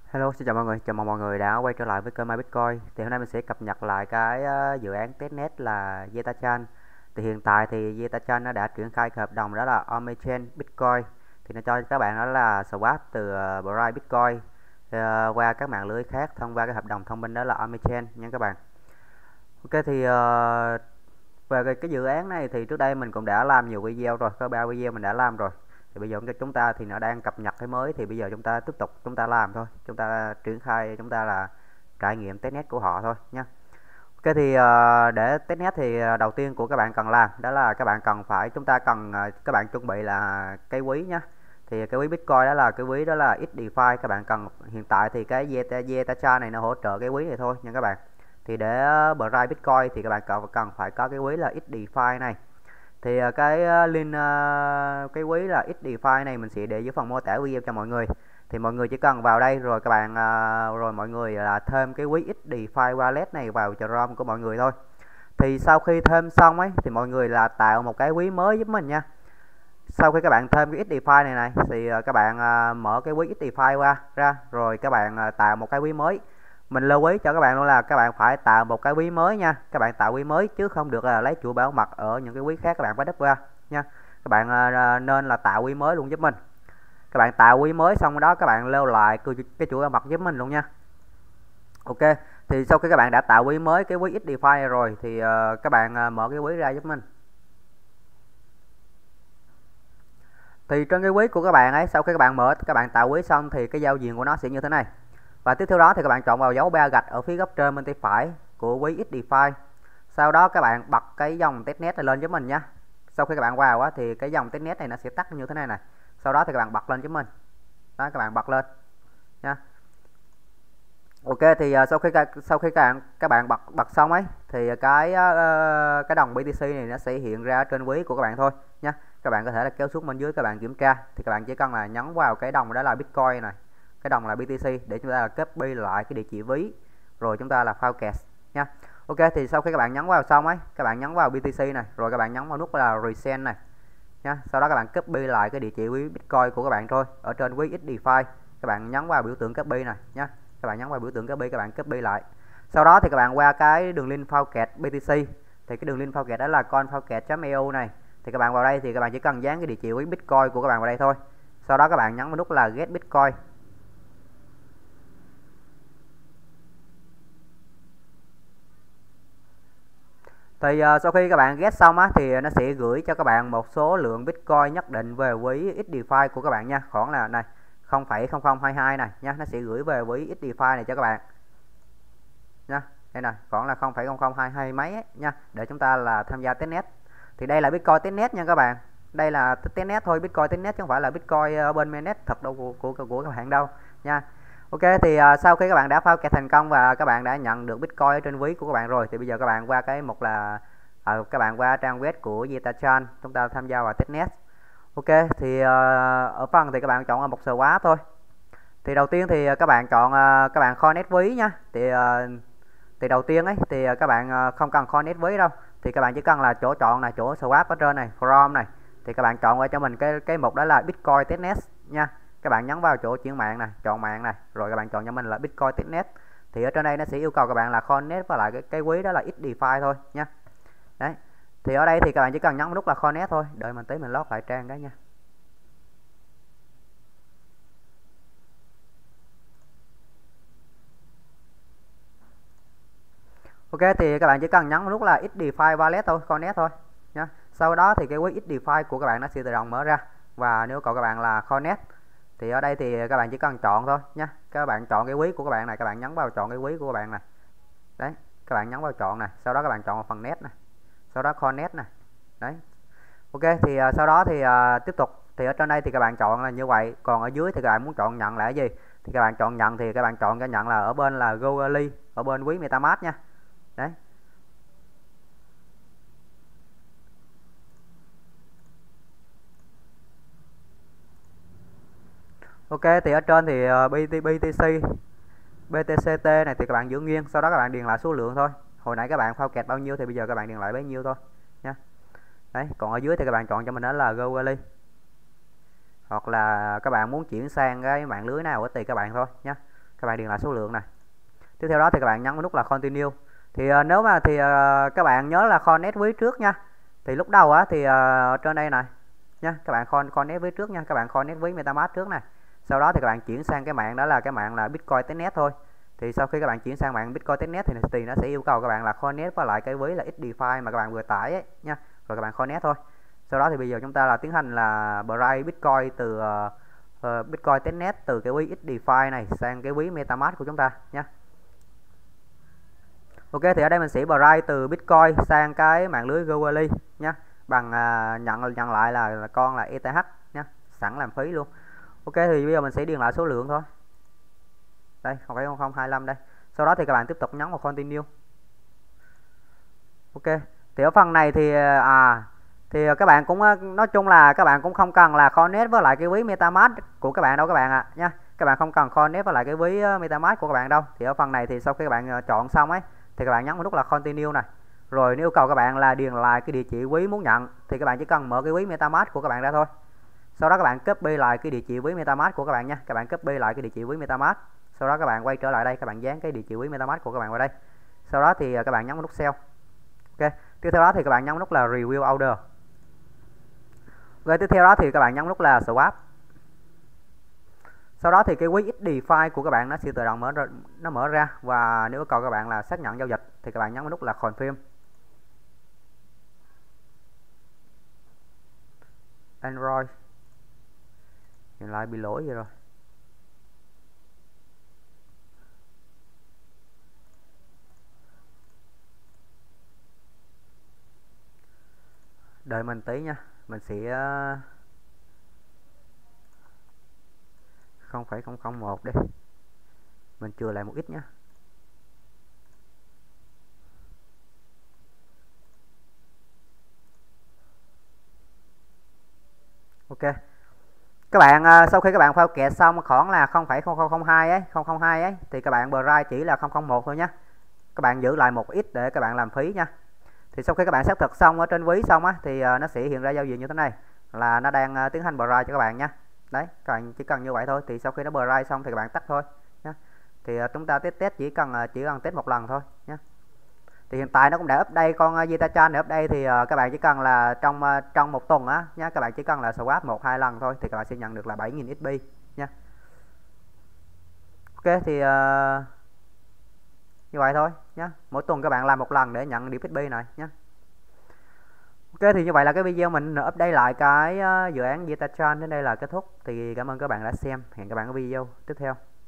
Hello, xin chào mọi người, chào mừng mọi người đã quay trở lại với kênh My Bitcoin. Thì hôm nay mình sẽ cập nhật lại cái dự án testnet là Zetachan. Thì hiện tại thì Zetachan nó đã triển khai cái hợp đồng đó là Omnichain Bitcoin. Thì nó cho các bạn đó là swap từ Bright Bitcoin qua các mạng lưới khác thông qua cái hợp đồng thông minh đó là Omnichain nha các bạn. Ok thì về cái dự án này thì trước đây mình cũng đã làm nhiều video rồi, có 3 video mình đã làm rồi. Thì bây giờ chúng ta thì nó đang cập nhật cái mới, thì bây giờ chúng ta tiếp tục chúng ta làm thôi, chúng ta triển khai, chúng ta là trải nghiệm testnet của họ thôi nha. Ok thì để testnet thì đầu tiên của các bạn cần làm đó là các bạn cần phải các bạn chuẩn bị là cái ví nhá. Thì cái ví Bitcoin đó là cái ví đó là XDeFi, các bạn cần hiện tại thì cái Zetachan này nó hỗ trợ cái ví này thôi nha các bạn. Thì để Bright Bitcoin thì các bạn cần phải có cái ví là XDeFi này. Thì cái link cái ví là XDeFi này mình sẽ để dưới phần mô tả video cho mọi người. Thì mọi người chỉ cần vào đây rồi các bạn rồi mọi người là thêm cái ví XDeFi wallet này vào Chrome của mọi người thôi. Thì sau khi thêm xong ấy thì mọi người là tạo một cái ví mới giúp mình nha. Sau khi các bạn thêm cái XDeFi này thì các bạn mở cái ví XDeFi ra rồi các bạn tạo một cái ví mới. Mình lưu ý cho các bạn luôn là các bạn phải tạo một cái ví mới nha. Các bạn tạo ví mới chứ không được là lấy chủ bảo mật ở những cái ví khác các bạn phải đắp qua nha. Các bạn nên là tạo ví mới luôn giúp mình. Các bạn tạo ví mới xong đó các bạn lưu lại cái chủ bảo mật giúp mình luôn nha. Ok, thì sau khi các bạn đã tạo ví mới cái ví XDeFi rồi thì các bạn mở cái ví ra giúp mình. Thì trên cái ví của các bạn ấy, sau khi các bạn tạo ví xong thì cái giao diện của nó sẽ như thế này. Và tiếp theo đó thì các bạn chọn vào dấu 3 gạch ở phía góc trên bên tay phải của ví XDeFi. Sau đó các bạn bật cái dòng testnet này lên giúp mình nhé. Sau khi các bạn vào á, thì cái dòng testnet này nó sẽ tắt như thế này này. Sau đó thì các bạn bật lên giúp mình. Đó, các bạn bật lên nha. Ok thì sau khi các bạn bật xong ấy thì cái đồng BTC này nó sẽ hiện ra trên ví của các bạn thôi nha. Các bạn có thể là kéo xuống bên dưới các bạn kiểm tra, thì các bạn chỉ cần là nhấn vào cái đồng đó là Bitcoin này, cái đồng là BTC để chúng ta là copy lại cái địa chỉ ví rồi chúng ta là file nha. Ok thì sau khi các bạn nhấn vào xong ấy, các bạn nhấn vào BTC này rồi các bạn nhấn vào nút là resend này nha. Sau đó các bạn copy lại cái địa chỉ ví Bitcoin của các bạn thôi ở trên ví XDeFi. Các bạn nhấn vào biểu tượng copy này nhé. Các bạn nhấn vào biểu tượng copy, các bạn copy lại. Sau đó thì các bạn qua cái đường link file BTC. Thì cái đường link file đó là coinfile.eu này. Thì các bạn vào đây thì các bạn chỉ cần dán cái địa chỉ ví Bitcoin của các bạn vào đây thôi. Sau đó các bạn nhấn vào nút là get Bitcoin. Thì sau khi các bạn get xong á thì nó sẽ gửi cho các bạn một số lượng Bitcoin nhất định về ví XDeFi của các bạn nha, khoảng là này 0,0022 này nha, nó sẽ gửi về ví XDeFi này cho các bạn nha. Đây này, khoảng là 0,0022 mấy ấy, nha, để chúng ta là tham gia testnet. Thì đây là Bitcoin testnet nha các bạn. Đây là testnet thôi, Bitcoin testnet chứ không phải là Bitcoin ở bên mainnet thật đâu của các bạn đâu nha. Ok thì sau khi các bạn đã phao kẹt thành công và các bạn đã nhận được Bitcoin ở trên ví của các bạn rồi thì bây giờ các bạn qua cái mục là các bạn qua trang web của Zetachan, chúng ta tham gia vào testnet. Ok thì ở phần thì các bạn chọn một swap thôi. Thì đầu tiên thì các bạn chọn các bạn connect ví nhá. Thì đầu tiên ấy thì các bạn không cần connect ví đâu. Thì các bạn chỉ cần là chỗ chọn này, chỗ swap ở trên này, from này. Thì các bạn chọn cho mình cái mục đó là Bitcoin testnet nha. Các bạn nhấn vào chỗ chuyển mạng này, chọn mạng này, rồi các bạn chọn cho mình là Bitcoin testnet. Thì ở trên đây nó sẽ yêu cầu các bạn là connect với lại cái ví đó là XDeFi thôi nha. Đấy. Thì ở đây thì các bạn chỉ cần nhấn nút là connect thôi, đợi mình tí mình lót lại trang đó nha. Ok thì các bạn chỉ cần nhấn nút là XDeFi wallet thôi, connect thôi nhá. Sau đó thì cái ví XDeFi của các bạn nó sẽ tự động mở ra và nếu cầu các bạn là connect thì ở đây thì các bạn chỉ cần chọn thôi nhá. Các bạn chọn cái ví của các bạn này, các bạn nhấn vào chọn cái ví của các bạn này. Đấy, các bạn nhấn vào chọn này, sau đó các bạn chọn vào phần net này. Sau đó connect này. Đấy. Ok thì sau đó thì tiếp tục thì ở trên đây thì các bạn chọn là như vậy, còn ở dưới thì các bạn muốn chọn nhận là cái gì? Thì các bạn chọn nhận thì các bạn chọn cho nhận là ở bên là Goerli, ở bên ví MetaMask nha. Đấy. Ok thì ở trên thì BTCT này thì các bạn giữ nguyên, sau đó các bạn điền lại số lượng thôi. Hồi nãy các bạn phao kẹt bao nhiêu thì bây giờ các bạn điền lại bấy nhiêu thôi nha. Đấy, còn ở dưới thì các bạn chọn cho mình đó là Goerli. Hoặc là các bạn muốn chuyển sang cái mạng lưới nào tùy các bạn thôi nhé. các bạn điền lại số lượng này. Tiếp theo đó thì các bạn nhấn vào nút là continue. Thì nếu mà thì các bạn nhớ là connect với trước nha. Thì lúc đầu á thì trên đây này nha, các bạn connect với trước nha, các bạn connect với MetaMask trước này. Sau đó thì các bạn chuyển sang cái mạng đó là cái mạng là Bitcoin testnet thôi. Thì sau khi các bạn chuyển sang mạng Bitcoin testnet thì nó sẽ yêu cầu các bạn là connect với lại cái ví là XDeFi mà các bạn vừa tải ấy nha. Rồi các bạn connect thôi. Sau đó thì bây giờ chúng ta là tiến hành là price Bitcoin từ Bitcoin testnet từ cái ví XDeFi này sang cái ví MetaMask của chúng ta nha. Ok, thì ở đây mình sẽ price từ Bitcoin sang cái mạng lưới Goerli nha, bằng nhận lại là con là ETH nha, sẵn làm phí luôn. Ok, thì bây giờ mình sẽ điền lại số lượng thôi. Đây, 0,0025 đây. Sau đó thì các bạn tiếp tục nhấn vào continue. Ok, thì ở phần này thì các bạn cũng nói chung là các bạn cũng không cần là connect với lại cái ví MetaMask của các bạn đâu các bạn ạ nha. Các bạn không cần connect với lại cái ví MetaMask của các bạn đâu. Thì ở phần này thì sau khi các bạn chọn xong ấy thì các bạn nhấn vào nút là continue này. Rồi nếu yêu cầu các bạn là điền lại cái địa chỉ ví muốn nhận thì các bạn chỉ cần mở cái ví MetaMask của các bạn ra thôi. Sau đó các bạn copy lại cái địa chỉ ví MetaMask của các bạn nha. Các bạn copy lại cái địa chỉ ví MetaMask. Sau đó các bạn quay trở lại đây, các bạn dán cái địa chỉ ví MetaMask của các bạn vào đây. Sau đó thì các bạn nhấn vào nút sell. Ok, tiếp theo đó thì các bạn nhấn nút là review order. Ok, tiếp theo đó thì các bạn nhấn nút là swap. Sau đó thì cái ví XDeFi của các bạn nó sẽ tự động mở ra và nếu yêu cầu các bạn là xác nhận giao dịch thì các bạn nhấn vào nút là confirm. Android hiện lại bị lỗi vậy rồi. Đợi mình tí nha, mình sẽ 0,001 đi, mình chừa lại một ít nhé. Ok, các bạn sau khi các bạn phao kẹt xong khoảng là 0,0002 ấy, 002 ấy thì các bạn price chỉ là 001 thôi nhé. Các bạn giữ lại một ít để các bạn làm phí nha. Thì sau khi các bạn xác thực xong ở trên ví xong á thì nó sẽ hiện ra giao diện như thế này là nó đang tiến hành price cho các bạn nha. Đấy, các bạn chỉ cần như vậy thôi. Thì sau khi nó price xong thì các bạn tắt thôi nhé. Thì chúng ta test chỉ cần test một lần thôi nhé. Thì hiện tại nó cũng đã update con Zetachan để update thì các bạn chỉ cần là trong một tuần á nhá, các bạn chỉ cần là swap 1-2 lần thôi thì các bạn sẽ nhận được là 7.000 XP nha. Ok, thì như vậy thôi nhé. Mỗi tuần các bạn làm một lần để nhận điểm XP này nhé. Ok, thì như vậy là cái video mình update lại cái dự án Zetachan đến đây là kết thúc. Thì cảm ơn các bạn đã xem. Hẹn các bạn ở video tiếp theo.